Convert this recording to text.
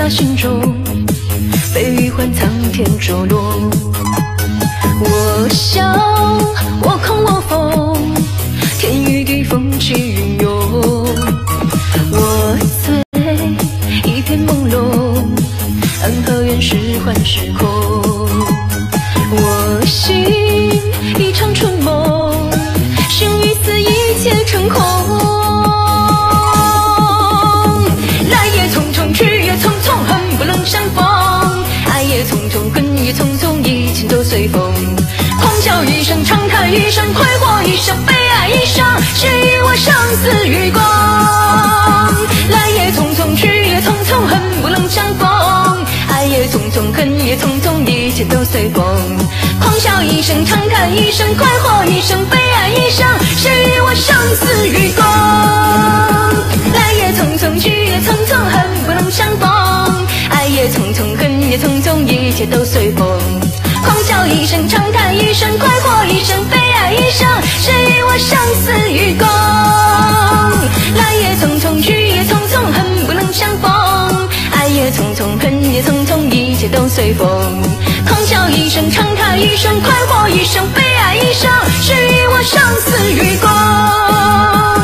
洒心中，被余欢苍天着落。我笑，我空，我疯，天与地，风起云涌。我醉，一片朦胧，安和原是幻是空。我醒，一场春梦，生与死，一切成空。来也匆匆，去也匆匆，恨不能相逢。爱也匆匆，恨也匆匆，一切都随风。狂笑一声，长叹一声，快活一生，悲哀一生，谁与我生死与共？来也匆匆，去也匆匆，恨不能相逢。爱也匆匆，恨也匆匆，一切都随风。狂笑一声，长叹一声，快活一生，悲哀一生，谁与我生死与共？来也匆匆，去也匆匆，恨不能相逢。爱也匆匆，恨也匆匆，一切都随风。狂笑一声，长叹一声，快活一生，悲哀一生，谁与我生死与共？来也匆匆，去也匆匆，恨不能相逢。爱也匆匆，恨也匆匆，一切都随风。狂笑一声，长叹一声，快活一生，悲哀一生，谁与我生死与共？